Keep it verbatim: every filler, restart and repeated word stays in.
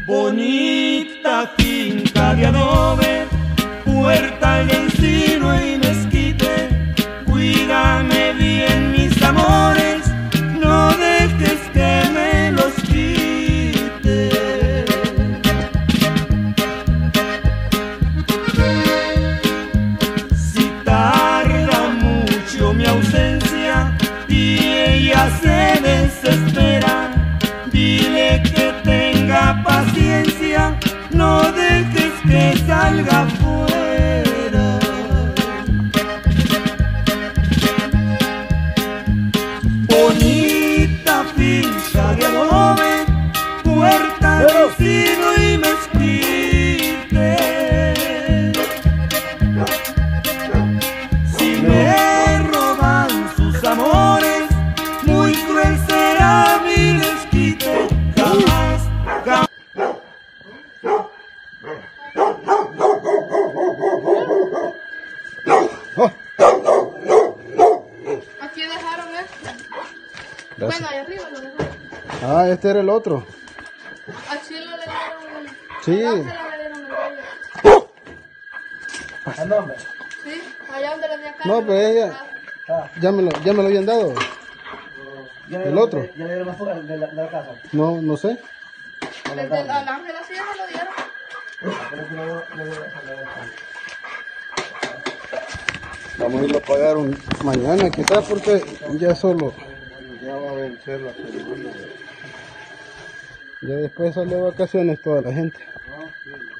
Bonita finca de adobe, puerta de encino y mezquite. Cuídame bien mis amores, no dejes que me los quite. Si tarda mucho mi ausencia y ella se desespera, dile que tenga paciencia, no dejes que salga fuera. Bonita finca de adobe, puerta de encino y mezquite. Si me roban sus amores, muy cruel será mi desquite. Jamás, jamás. Aquí dejaron esto. Gracias. Bueno, allá arriba lo dejaron. Ah, este era el otro. Aquí lo le dieron. Sí. Allá se lo le dieron el de ella. ¿El nombre? Sí, allá donde le había No, pero ella, Ah, ya me lo, ya me lo habían dado. ¿ya le ¿El dieron- otro? ¿Ya le dieron más fuera de la, de la casa? No, no sé. Desde el al ángel así ya me lo dieron. Pero si no, no, no, no, no. Vamos a irlo a pagar un, mañana quizás porque ya solo, ya va a vencer la semana. Ya después sale de vacaciones toda la gente.